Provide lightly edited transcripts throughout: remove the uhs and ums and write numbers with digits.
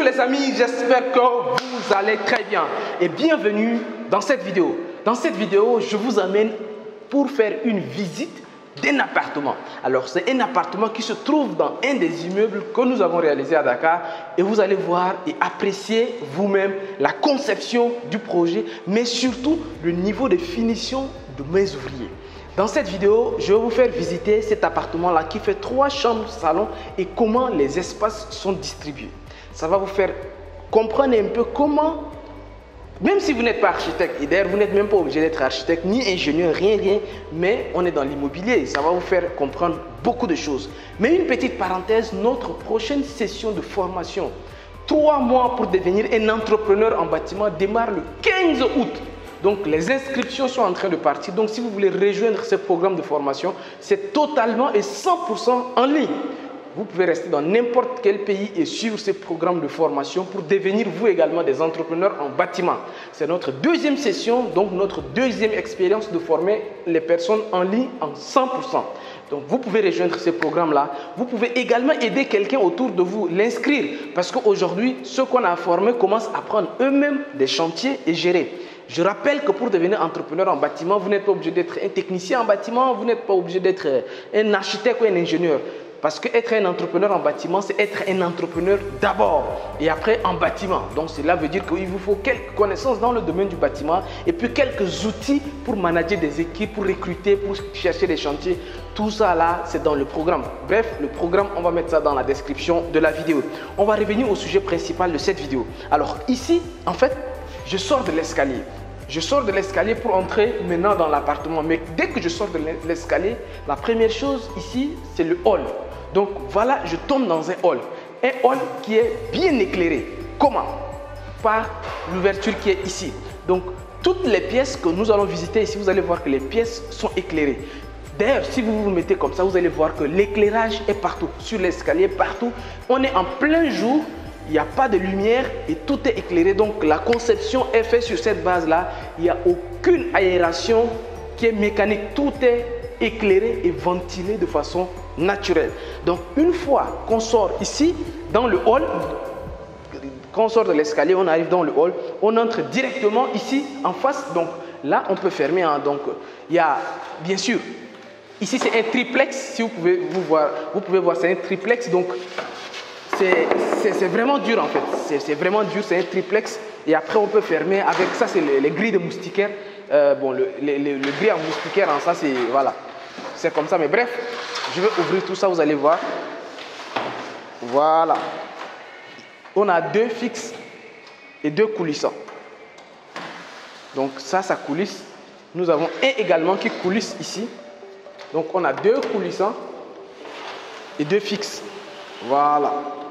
les amis, j'espère que vous allez très bien et bienvenue dans cette vidéo. Dans cette vidéo, je vous amène pour faire une visite d'un appartement. Alors, c'est un appartement qui se trouve dans un des immeubles que nous avons réalisé à Dakar et vous allez voir et apprécier vous-même la conception du projet, mais surtout le niveau de finition de mes ouvriers. Dans cette vidéo, je vais vous faire visiter cet appartement-là qui fait 3 chambres, salon et comment les espaces sont distribués. Ça va vous faire comprendre un peu comment, même si vous n'êtes pas architecte, et d'ailleurs vous n'êtes même pas obligé d'être architecte, ni ingénieur, rien, mais on est dans l'immobilier, ça va vous faire comprendre beaucoup de choses. Mais une petite parenthèse, notre prochaine session de formation, 3 mois pour devenir un entrepreneur en bâtiment, démarre le 15 août. Donc les inscriptions sont en train de partir. Donc si vous voulez rejoindre ce programme de formation, c'est totalement et 100% en ligne. Vous pouvez rester dans n'importe quel pays et suivre ce programme de formation pour devenir vous également des entrepreneurs en bâtiment. C'est notre deuxième session, donc notre deuxième expérience de former les personnes en ligne en 100%. Donc vous pouvez rejoindre ce programme-là. Vous pouvez également aider quelqu'un autour de vous, l'inscrire. Parce qu'aujourd'hui, ceux qu'on a formés commencent à prendre eux-mêmes des chantiers et gérer. Je rappelle que pour devenir entrepreneur en bâtiment, vous n'êtes pas obligé d'être un technicien en bâtiment, vous n'êtes pas obligé d'être un architecte ou un ingénieur. Parce qu'être un entrepreneur en bâtiment, c'est être un entrepreneur d'abord et après en bâtiment. Donc cela veut dire qu'il vous faut quelques connaissances dans le domaine du bâtiment et puis quelques outils pour manager des équipes, pour recruter, pour chercher des chantiers. Tout ça là, c'est dans le programme. Bref, le programme, on va mettre ça dans la description de la vidéo. On va revenir au sujet principal de cette vidéo. Alors ici, en fait, je sors de l'escalier. Je sors de l'escalier pour entrer maintenant dans l'appartement. Mais dès que je sors de l'escalier, la première chose ici, c'est le hall. Donc voilà, je tombe dans un hall. Un hall qui est bien éclairé. Comment? Par l'ouverture qui est ici. Donc toutes les pièces que nous allons visiter ici, vous allez voir que les pièces sont éclairées. D'ailleurs, si vous vous mettez comme ça, vous allez voir que l'éclairage est partout. Sur l'escalier, partout. On est en plein jour. Il n'y a pas de lumière et tout est éclairé. Donc la conception est faite sur cette base-là. Il n'y a aucune aération qui est mécanique. Tout est éclairé et ventilé de façon naturelle. Donc une fois qu'on sort ici dans le hall, quand on sort de l'escalier, on arrive dans le hall, on entre directement ici en face. Donc là, on peut fermer. Hein. Donc il y a bien sûr, ici c'est un triplex. Si vous pouvez voir, c'est un triplex. Donc c'est vraiment dur en fait, c'est vraiment dur, c'est un triplex et après on peut fermer avec ça, c'est les grilles de moustiquaires. Bon, le grille en moustiquaire, hein, ça c'est voilà, c'est comme ça, mais bref, je vais ouvrir tout ça, vous allez voir. Voilà, on a 2 fixes et 2 coulissants. Donc ça coulisse. Nous avons un également qui coulisse ici. Donc on a 2 coulissants et 2 fixes. Voilà.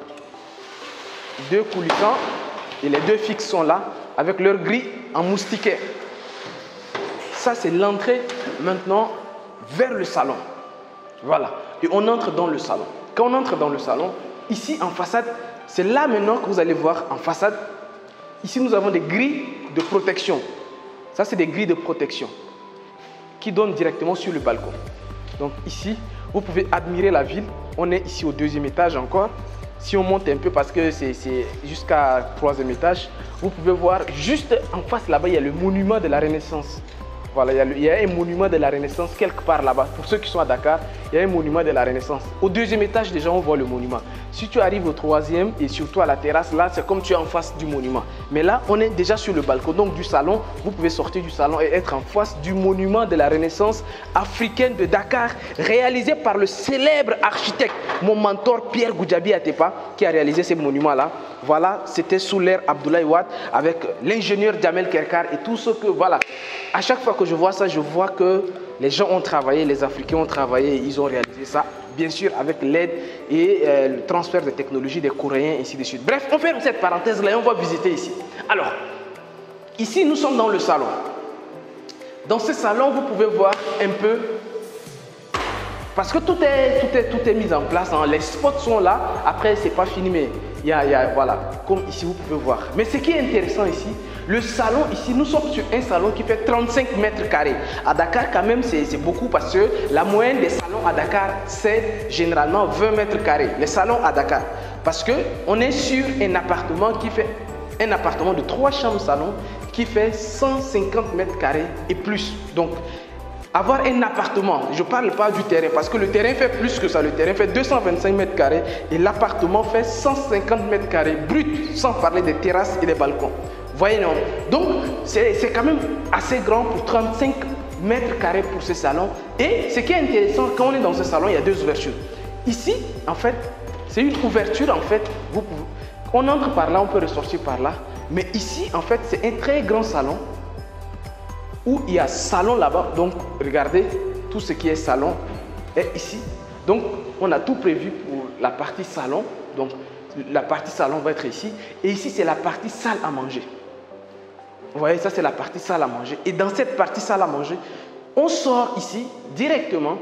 2 coulissants et les 2 fixes sont là avec leur grille en moustiquaire. Ça, c'est l'entrée maintenant vers le salon. Voilà. Et on entre dans le salon. Quand on entre dans le salon, ici en façade, c'est là maintenant que vous allez voir en façade. Ici, nous avons des grilles de protection. Ça, c'est des grilles de protection qui donnent directement sur le balcon. Donc ici, vous pouvez admirer la ville. On est ici au 2e étage encore. Si on monte un peu parce que c'est jusqu'à 3e étage, vous pouvez voir juste en face là-bas, il y a le monument de la Renaissance. Voilà, il y a un monument de la Renaissance quelque part là-bas. Pour ceux qui sont à Dakar, il y a un monument de la Renaissance. Au 2e étage, déjà, on voit le monument. Si tu arrives au 3e et surtout à la terrasse, là, c'est comme tu es en face du monument. Mais là, on est déjà sur le balcon. Donc, du salon, vous pouvez sortir du salon et être en face du monument de la Renaissance africaine de Dakar, réalisé par le célèbre architecte, mon mentor Pierre Goudiaby Atepa, qui a réalisé ce monument-là. Voilà, c'était sous l'ère Abdoulaye Wade avec l'ingénieur Djamel Kerkar et tout ce que, voilà. À chaque fois que je vois ça, je vois que les gens ont travaillé, les Africains ont travaillé, ils ont réalisé ça, bien sûr, avec l'aide et le transfert de technologies des Coréens, et ainsi de suite. Bref, on ferme cette parenthèse-là et on va visiter ici. Alors, ici, nous sommes dans le salon. Dans ce salon, vous pouvez voir un peu, parce que tout est mis en place, hein. Les spots sont là, après, c'est pas fini, mais voilà, comme ici, vous pouvez voir. Mais ce qui est intéressant ici, le salon ici, nous sommes sur un salon qui fait 35 mètres carrés. À Dakar, quand même, c'est beaucoup parce que la moyenne des salons à Dakar, c'est généralement 20 mètres carrés. Les salons à Dakar. Parce qu'on est sur un appartement de 3 chambres salon qui fait 150 mètres carrés et plus. Donc, avoir un appartement, je ne parle pas du terrain parce que le terrain fait plus que ça. Le terrain fait 225 mètres carrés et l'appartement fait 150 mètres carrés brut, sans parler des terrasses et des balcons. Voyez, non? Donc, c'est quand même assez grand pour 35 mètres carrés pour ce salon. Et ce qui est intéressant, quand on est dans ce salon, il y a 2 ouvertures. Ici, en fait, c'est une ouverture, en fait, on entre par là, on peut ressortir par là. Mais ici, en fait, c'est un très grand salon où il y a salon là-bas. Donc, regardez, tout ce qui est salon est ici. Donc, on a tout prévu pour la partie salon. Donc, la partie salon va être ici. Et ici, c'est la partie salle à manger. Vous voyez, ça, c'est la partie salle à manger. Et dans cette partie salle à manger, on sort ici directement.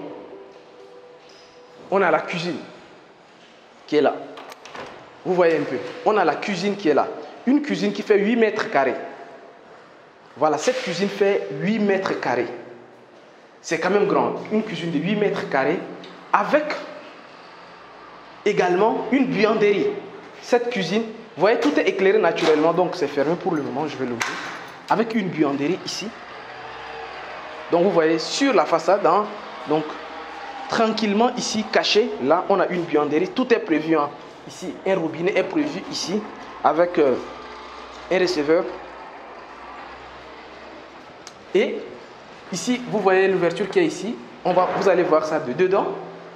On a la cuisine qui est là. Vous voyez un peu. On a la cuisine qui est là. Une cuisine qui fait 8 mètres carrés. Voilà, cette cuisine fait 8 mètres carrés. C'est quand même grand. Une cuisine de 8 mètres carrés avec également une buanderie. Cette cuisine, vous voyez, tout est éclairé naturellement, donc c'est fermé pour le moment, je vais l'ouvrir. Avec une buanderie ici. Donc vous voyez, sur la façade, hein, donc tranquillement ici, caché, là, on a une buanderie. Tout est prévu, hein. Ici, un robinet est prévu ici, avec un receveur. Et ici, vous voyez l'ouverture qui est ici. Vous allez voir ça de dedans.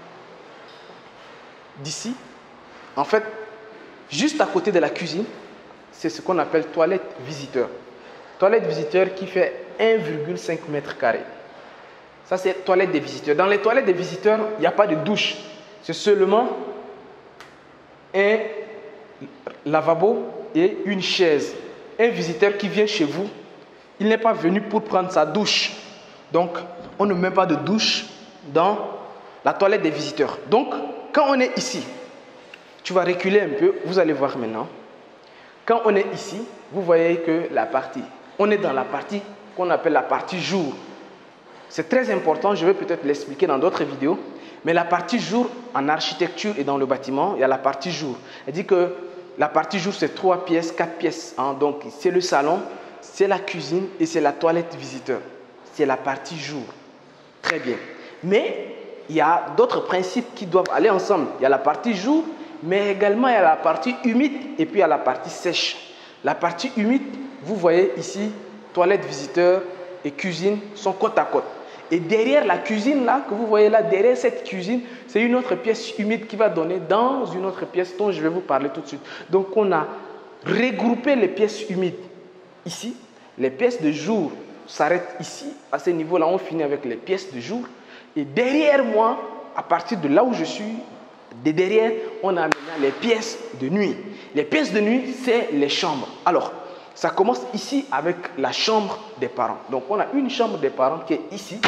D'ici. En fait, juste à côté de la cuisine, c'est ce qu'on appelle toilette visiteur. Toilette visiteur qui fait 1,5 mètre carré. Ça, c'est toilette des visiteurs. Dans les toilettes des visiteurs, il n'y a pas de douche. C'est seulement un lavabo et une chaise. Un visiteur qui vient chez vous, il n'est pas venu pour prendre sa douche. Donc, on ne met pas de douche dans la toilette des visiteurs. Donc, quand on est ici, tu vas reculer un peu, vous allez voir maintenant. Quand on est ici, vous voyez que on est dans la partie qu'on appelle la partie jour. C'est très important, je vais peut-être l'expliquer dans d'autres vidéos. Mais la partie jour, en architecture et dans le bâtiment, il y a la partie jour. Elle dit que la partie jour, c'est 3 pièces, 4 pièces. Hein. Donc, c'est le salon, c'est la cuisine et c'est la toilette visiteur. C'est la partie jour. Très bien. Mais il y a d'autres principes qui doivent aller ensemble. Il y a la partie jour, mais également il y a la partie humide et puis il y a la partie sèche. La partie humide, vous voyez ici, toilette visiteur et cuisine sont côte à côte. Et derrière la cuisine là, que vous voyez là, derrière cette cuisine, c'est une autre pièce humide qui va donner dans une autre pièce dont je vais vous parler tout de suite. Donc on a regroupé les pièces humides ici. Les pièces de jour s'arrêtent ici. À ce niveau-là, on finit avec les pièces de jour. Et derrière moi, à partir de là où je suis, de derrière, on a maintenant les pièces de nuit. Les pièces de nuit, c'est les chambres. Alors, ça commence ici avec la chambre des parents. Donc, on a une chambre des parents qui est ici.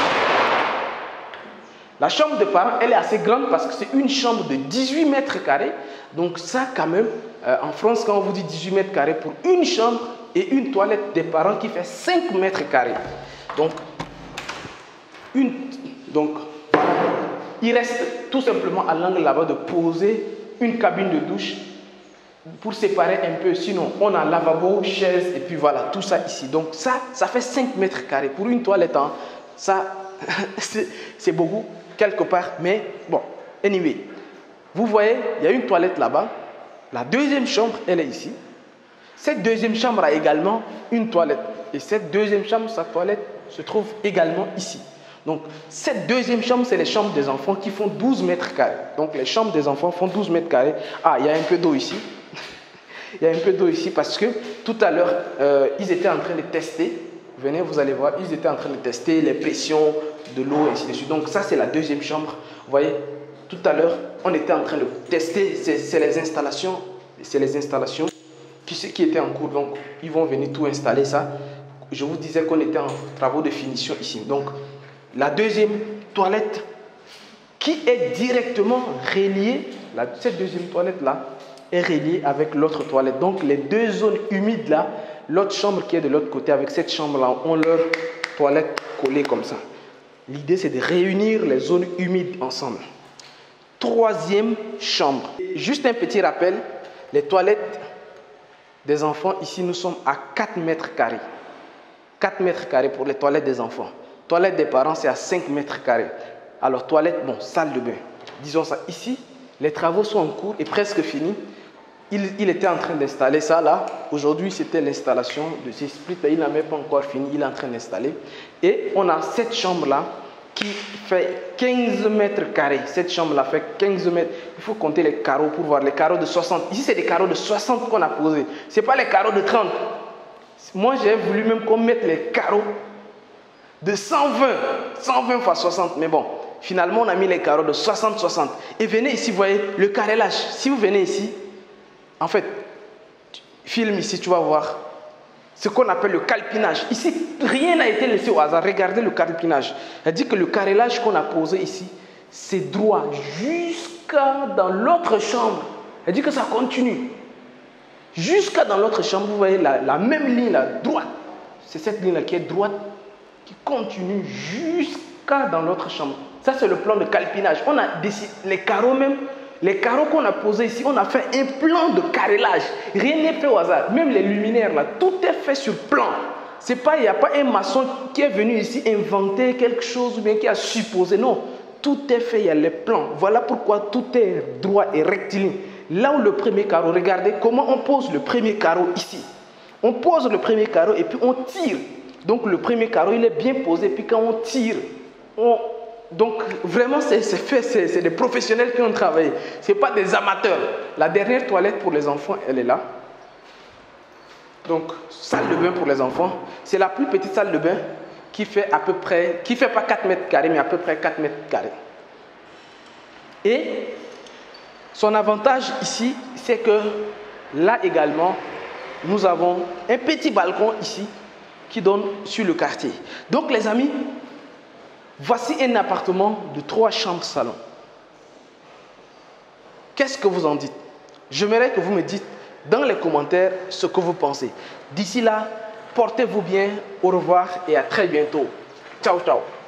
La chambre des parents, elle est assez grande parce que c'est une chambre de 18 mètres carrés. Donc, ça, quand même, en France, quand on vous dit 18 mètres carrés pour une chambre et une toilette des parents qui fait 5 mètres carrés. Donc, il reste tout simplement à l'angle là-bas de poser une cabine de douche pour séparer un peu. Sinon, on a lavabo, chaise et puis voilà, tout ça ici. Donc ça fait 5 mètres carrés. Pour une toilette, hein, ça, c'est beaucoup quelque part. Mais bon, anyway. Vous voyez, il y a une toilette là-bas. La deuxième chambre, elle est ici. Cette deuxième chambre a également une toilette. Et cette deuxième chambre, sa toilette se trouve également ici. Donc, cette deuxième chambre, c'est les chambres des enfants qui font 12 mètres carrés. Donc, les chambres des enfants font 12 mètres carrés. Ah, il y a un peu d'eau ici. Il y a un peu d'eau ici parce que tout à l'heure, ils étaient en train de tester. Venez, vous allez voir, ils étaient en train de tester les pressions de l'eau et ainsi de suite. Donc, ça, c'est la deuxième chambre. Vous voyez, tout à l'heure, on était en train de tester. C'est les installations. C'est les installations qui étaient en cours. Donc, ils vont venir tout installer ça. Je vous disais qu'on était en travaux de finition ici. Donc, la deuxième toilette qui est directement reliée, cette deuxième toilette-là est reliée avec l'autre toilette. Donc, les deux zones humides là, l'autre chambre qui est de l'autre côté avec cette chambre-là, ont leur toilette collée comme ça. L'idée, c'est de réunir les zones humides ensemble. troisième chambre. Juste un petit rappel, les toilettes des enfants, ici nous sommes à 4 mètres carrés. 4 mètres carrés pour les toilettes des enfants. Toilettes des parents, c'est à 5 mètres carrés. Alors, toilette, bon, salle de bain. Disons ça. Ici, les travaux sont en cours et presque finis. Il était en train d'installer ça là. Aujourd'hui, c'était l'installation de ces splits. Il n'a même pas encore fini. Il est en train d'installer. Et on a cette chambre-là qui fait 15 mètres carrés. Cette chambre-là fait 15 mètres. Il faut compter les carreaux pour voir les carreaux de 60. Ici, c'est des carreaux de 60 qu'on a posés. Ce n'est pas les carreaux de 30. Moi, j'ai voulu même qu'on mette les carreaux de 120. 120 fois 60. Mais bon, finalement, on a mis les carreaux de 60-60. Et venez ici, vous voyez, le carrelage. Si vous venez ici, en fait, filme ici, tu vas voir ce qu'on appelle le calpinage. Ici, rien n'a été laissé au hasard. Regardez le calpinage. Elle dit que le carrelage qu'on a posé ici, c'est droit jusqu'à dans l'autre chambre. Elle dit que ça continue. Jusqu'à dans l'autre chambre, vous voyez la même ligne là, droite. C'est cette ligne là qui est droite, qui continue jusqu'à dans l'autre chambre. Ça, c'est le plan de calpinage. On a décidé, les carreaux même, les carreaux qu'on a posés ici, on a fait un plan de carrelage. Rien n'est fait au hasard. Même les luminaires, là, tout est fait sur plan. Il n'y a pas un maçon qui est venu ici inventer quelque chose ou bien qui a supposé. Non, tout est fait, il y a les plans. Voilà pourquoi tout est droit et rectiligne. Là où le premier carreau, regardez comment on pose le premier carreau ici. On pose le premier carreau et puis on tire. Donc le premier carreau, il est bien posé. Puis quand on tire, donc vraiment c'est des professionnels qui ont travaillé. Ce n'est pas des amateurs. La dernière toilette pour les enfants, elle est là. Donc salle de bain pour les enfants. C'est la plus petite salle de bain qui fait à peu près, qui ne fait pas 4 mètres carrés, mais à peu près 4 mètres carrés. Et son avantage ici, c'est que là également, nous avons un petit balcon ici qui donne sur le quartier. Donc les amis, voici un appartement de 3 chambres salon. Qu'est-ce que vous en dites? J'aimerais que vous me dites dans les commentaires ce que vous pensez. D'ici là, portez-vous bien, au revoir et à très bientôt. Ciao, ciao.